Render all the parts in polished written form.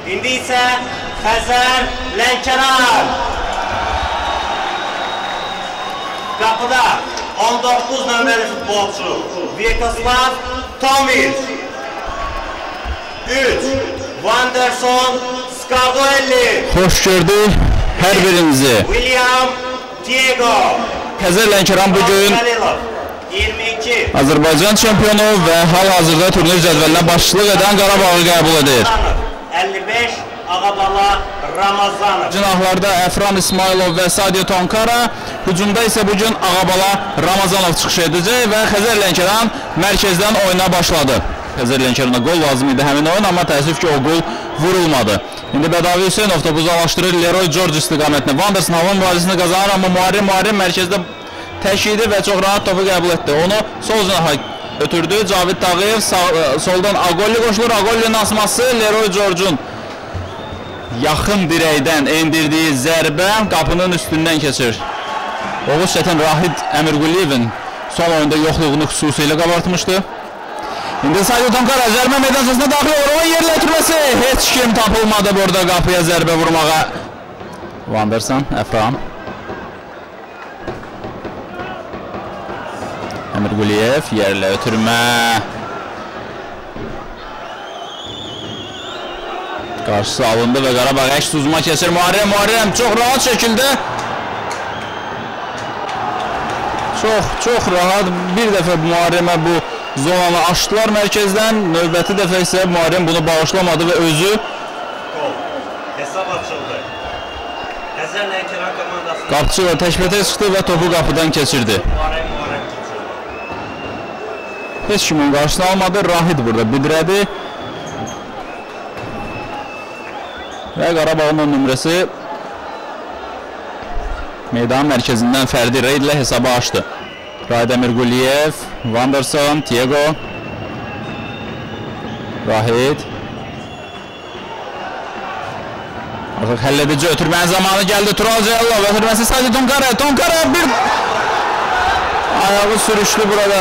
İndi isə Xəzər Lənkəran. Qapıda 19 nömrəli futbolçu Vyacheslav Tomic. 3. Wanderson Scardoelli. Xoş gördük hər birinizi. William Diego. Xəzər Lənkəran bugün 22. Azərbaycan çempionu və hal-hazırda turnir cədvəlinə başçılıq edən Qarabağı qəbul edir. 55. Ağabala Ramazanov. Cinahlarda Əfran İsmailov və Sadio Tonkara, hücumda isə bugün Ağabala Ramazanov çıxış edəcək və Xəzər Lənkəran mərkəzdən oyuna başladı. Xəzər Lənkərana gol lazım idi həmin oyun, amma təəssüf ki o gol vurulmadı. İndi Bədavi Hüseynov topu uzaqlaşdırır Leroy George istiqamətini. Wanderson hava mübarizəsini qazanır, amma Muharrem mərkəzdə tək idi və çox rahat topu qəbul etdi. Onu sol cinaha ötürdü. Cavid Tağıyev soldan Agolli qoşulur. Agollinin asması Leroy George'un yaxın dirəkdən endirdiyi zərbə qapının üstündən keçir. Oğuz Çətin Rahid Əmirquliyevin son oyunda yoxluğunu xüsusilə qabartmışdı. İndi Sadio Tonkara zərbə meydancasına daxil olur. Onun yerlə ötürməsi. Heç kim tapılmadı burada qapıya zərbə vurmağa. Wanderson, Əfram. Əmirquliyev yerlə ötürmə. Qarşısı alındı və Qarabağ əks uzma keçir. Muharrem çox rahat şəkildə. Çox rahat bir dəfə Muharremə bu zonanı açdılar mərkəzdən. Növbəti dəfə isə Muharrem bunu bağışlamadı və özü hesab açıldı. Xəzər Lənkəran komandası qapçı və təkbətək çıxdı və topu qapıdan keçirdi. Heç kimin qarşısını almadı. Rahid burada bidirədi. Və Qarabağın nömrəsi meydan mərkəzindən Fərdi Reyd ilə hesabı açdı. Rahid Əmirquliyev, Wanderson, Diego. Rahid. Artıq həlledici ötürmənin zamanı gəldi. Tural Cəlilov ötürməsi sadəcə Tonkara. Tonkara bir ayağı sürüşdü burada.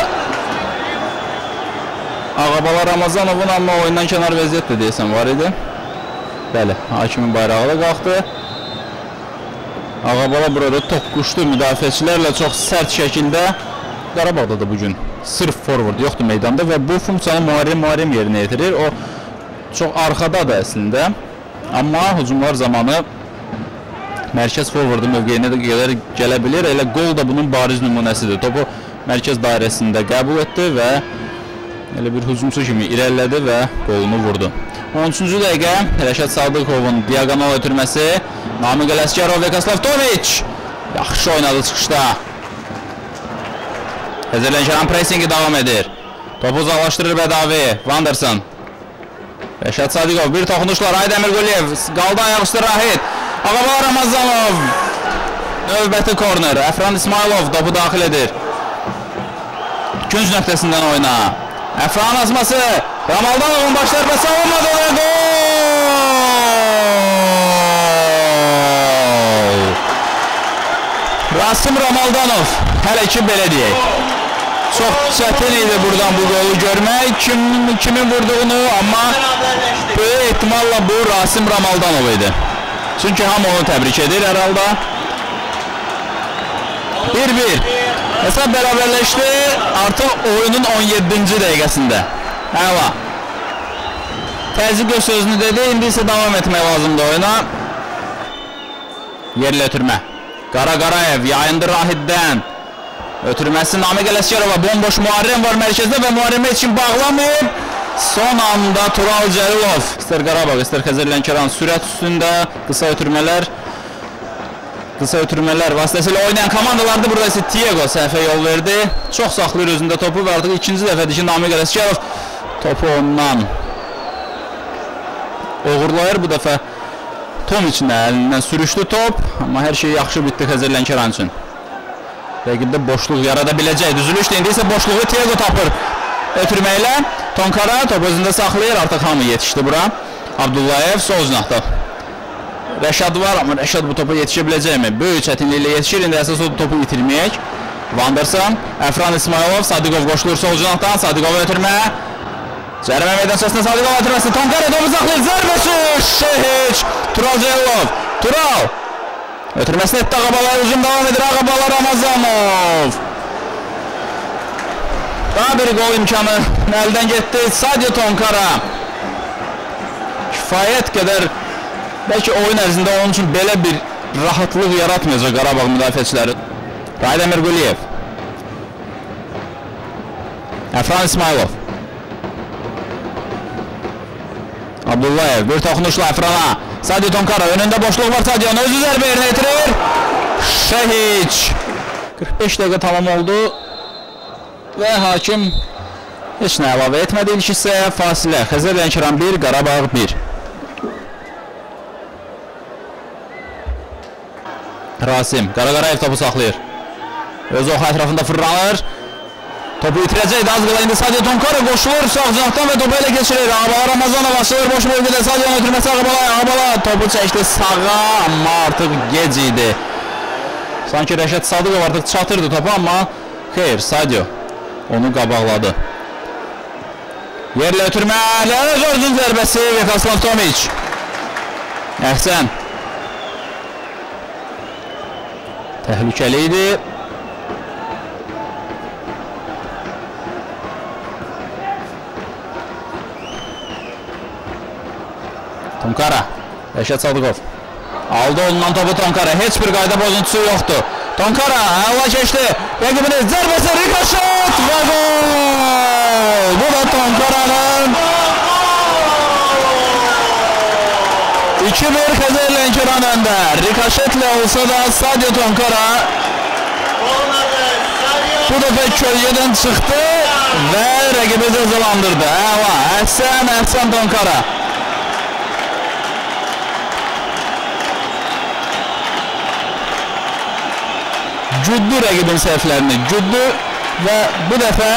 Ağabala Ramazanovun, amma oyundan kənar vəziyyət də deyəsən var idi. Bəli, hakimin bayrağı da qalxdı. Ağabala burada toqquşdu müdafiəçilərlə çox sərt şəkildə. Qarabağda da bugün sırf forward yoxdur meydanda və bu funksiyanı Muharrem yerinə yetirir. O çox arxadadır əslində. Amma hücumlar zamanı mərkəz forwardın mövqeyinə də gələ bilir. Elə gol da bunun bariz nümunəsidir. Topu mərkəz dairəsində qəbul etdi və elə bir hücumçu kimi irəlilədi və qolunu vurdu. 13-cü dəqiqə Rəşad Sadıqovun diagonal ötürməsi. Namiq Ələsgərov, Vyacheslav Tomic yaxşı oynadı çıxışda. Xəzər Lənkəran pressingi davam edir. Topu uzaqlaşdırır Bədavi. Wanderson. Rəşad Sadıqov bir toxunuşlar. Rahid Əmirquliyev qaldı ayaqüstü Rahid. Ağabala Ramazanov. Növbəti korner. Əfran İsmailov topu daxil edir. Künc nöqtəsindən oyna. Əfran asması. Ramaldanovun baş zərbəsi olmadı və gol! Rasim Ramaldanov. Hələ ki belə deyək. Çox çətin idi buradan bu qolu görmək. Kimin vurduğunu, amma böyük ehtimalla bu Rasim Ramaldanov idi. Çünki hamı onu təbrik edir hər halda. 1-1. Hesab bərabərləşdi. Artıq oyunun 17-ci dəqiqəsində. Əla. Təzyiq öz sözünü dedi. İndi isə davam etmək lazımdır oyuna. Yerlə ötürmə. Qarayev yayındı Rahiddən. Ötürməsi Namiq Ələsgərova. Bomboş Muharrem var mərkəzdə və Muharremə heç kim bağlamayıb. Son anda Tural Cəlilov. İstər Qarabağ, istər Xəzər Lənkəran sürət üstündə qısa ötürmələr vasitəsilə oynayan komandalardı. Burada isə Diego səhvə yol verdi. Çox saxlayır özündə topu və artıq ikinci dəfədir ki Namiq Ələsgərov topu ondan uğurlayır. Bu dəfə Tomic'in əlindən sürüşdü top. Amma hər şey yaxşı bitdi Xəzər Lənkəran üçün. Rəqibdə boşluq yarada biləcək. Düzülüşdü. İndi isə boşluğu Diego tapır. Ötürməklə Tonkara top özündə saxlayır. Artıq hamı yetişdi bura. Abdullayev sol cinahda. Rəşad var, amma Rəşad bu topa yetişə biləcəkmi? Böyük çətinliklə yetişir. İndi əsas o topu itirməyək. Wanderson, Əfran İsmailov, Sadıqov qoşulur sol cinahdan. Sadıqova ötürmə. Cərimə meydancasına Sadıqov atırması. Tonkara topu saxlayır. Zərbəsi Şehiç. Tural Cellov. Tural. Ötürməsini etdi Ağabala. Hücum davam edir. Ağabala Ramazanov. Daha bir gol imkanı əldən getdi. Sadio Tonkara. Kifayət qədər belki oyun ərzində onun üçün belə bir rahatlıq yaratmayacaq Qarabağ müdafiəçiləri. Raydemir Quliyev. Əfran İsmailov. Abdullayev bir toxunuşla Əfrana. Sadio Tonkara önündə boşluq var. Sadio'nun özü zərbə yerinə yetirir. Şehiç. 45 dəqiqə tamam oldu. Və hakim heç nə əlavə etmədi. İlk hissəyə fasilə. Xəzər Lənkəran 1, Qarabağ 1. Rasim. Qaraqarayev topu saxlayır. Öz oxu ətrafında fırlanır. Topu itirəcəkdir. Az qala indi Sadio Tonkara qoşulur sağ cinahdan və topu elə keçirir. Ağabala Ramazanov açılır. Boş bölgədə Sadio'nun ötürməsi Ağabala. Ağabala topu çəkdi sağa, amma artıq gec idi. Sanki Rəşad Sadıqov artıq çatırdı topu, amma xeyr, Sadio onu qabaqladı. Yerlə ötürmələ Jorjun zərbəsi Vyacheslav Tomic. Əhsən. Təhlükəli idi. Tonkara. Rəşad Sadıqov. Aldı ondan topu Tonkara. Heç bir qayda pozuntusu yoxdur. Tonkara əla keçdi. Rəqibinin zərbəsi rikoşet və gol. Bu da Tonkara'nın 2-1 Xəzər Lənkəran öndə. Rikoşetlə olsa da Sadio Tonkara bu dəfə kölgədən çıxdı və rəqibi cəzalandırdı. Əla. Əhsən Tonkara. Cüddü rəqibin səhvlərini, cüddü və bu dəfə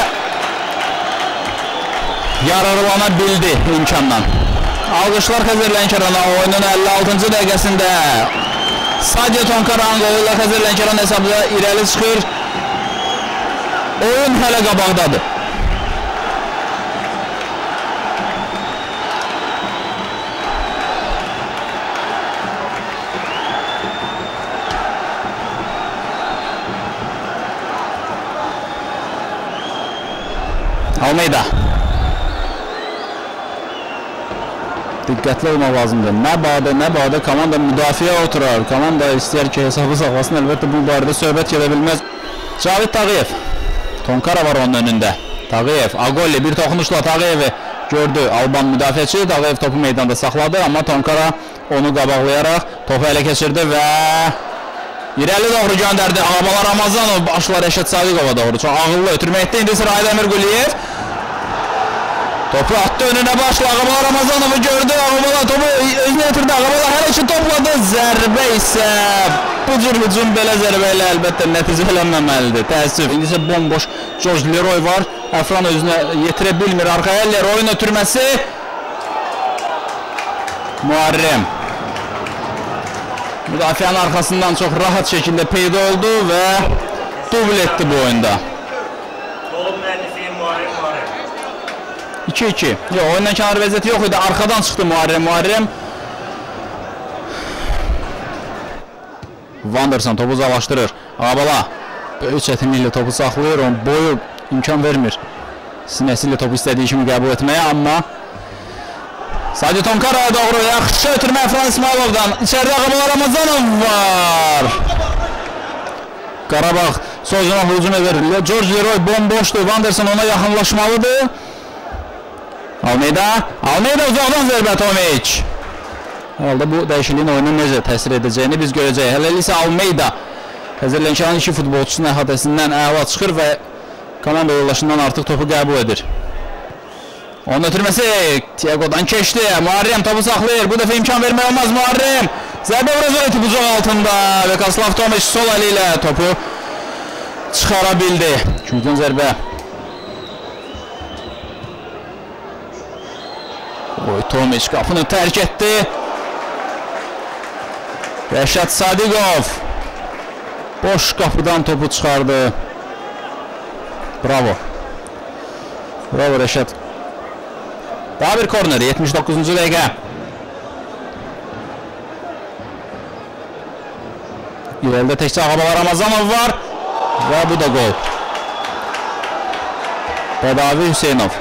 yararlana bildi imkandan. Alqışlar Xəzər Lənkərana oyunun 56-cı dəqiqəsində Sadio Tonkara'nın qolu ilə Xəzər Lənkəran hesabda irəli çıxır. Oyun hələ qabaqdadır. Almeida. Diqqətli olmaq lazımdır. Nə badə komanda müdafiə oturar. Komanda istəyər ki, hesabı saxlasın. Əlbəttə bu barədə söhbət gedə bilməz. Cavid Tağıyev. Tonkara var onun önündə. Tağıyev. Agolli bir toxunuşla Tağıyevi gördü. Alban müdafiəçi. Tağıyev topu meydanda saxladı. Amma Tonkara onu qabaqlayaraq topu ələ keçirdi və irəli doğru göndərdi. Ağabala Ramazanov başla Rəşad Sadıqova doğru. Çox ağıllı ötürmə etdi. İndi sıra Raydemir Quliyev. Topu attı önünə başla. Ağabala Ramazanov'u gördü. Ağabala topu özünə yetirdi. Ağabala hələ ki topladı. Zərbə isə bu cür hücum belə zərbə ilə əlbəttə nəticələnməməlidir. Təəssüf. İndi isə bomboş George Leroy var. Əfran özünə yetirə bilmir. Arxaya Leroy'un ötürməsi. Muharrem. Müdafiənin arxasından çox rahat şəkildə peyda oldu və dubl etdi bu oyunda. Golun müəllifi Muharrem. 2-2. Yox, oyundan kənar vəziyyəti yox idi. Arxadan çıxdı Muharrem. Vanderson topu uzaqlaşdırır. Ağabala böyük çətinliklə topu saxlayır. Onun boyu imkan vermir sinəsi ilə topu istədiyi kimi qəbul etməyə, amma Sadio Tonkara'ya doğru yaxşı ötürmə Əfran İsmailov'dan. İçəridə Ağabala Ramazanov var. Qarabağ sol cinah hücum edir. George Leroy bomboşdur. Vanderson ona yaxınlaşmalıdır. Almeida uzaqdan zərbə Tomic. Halda bu dəyişikliyin oyuna necə təsir edəcəyini biz görəcəyik. Hələ isə Almeida Xəzər Lənkəranın 2 futbolçusunun əhatəsindən əla çıxır və komanda yoldaşından artıq topu qəbul edir. Onun ötürməsi Tiago'dan keçdi. Muharrem topu saxlayır. Bu dəfə imkan vermək olmaz Muharrem. Zərbə vuracaq bucaq altında. Vyacheslav Tomic sol əli ilə topu çıxara bildi. Küncdən zərbə. Tomic qapını tərk etdi. Rəşad Sadıqov boş qapıdan topu çıxardı. Bravo Rəşad. Daha bir korner 79-cu dəqiqə. İrəlidə təkcə Ağabala Ramazanov var və bu da gol. Bədavi Hüseynov.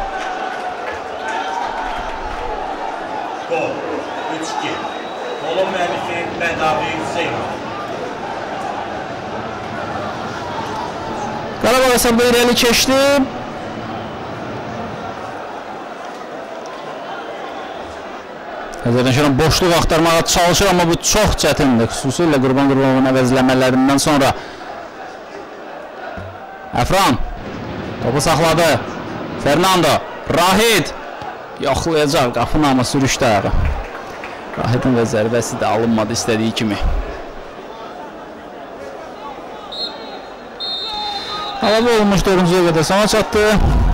Gol 3-2. Golun müəllifi Bədavi Hüseynov. Qarabağ hesabda irəli keçdi. Xəzərlənkəran boşluq axtarmağa çalışır, amma bu çox çətindir. Xüsusilə Qurban Qurbanovun əvəzləmələrindən sonra. Əfran topu saxladı. Fernando, Rahid yoxlayacaq qapını, amma sürüşdər. Rahidin və zərbəsi də alınmadı istədiyi kimi. Əlavə olunmuş 4-cü dəqiqədə sona çatdı.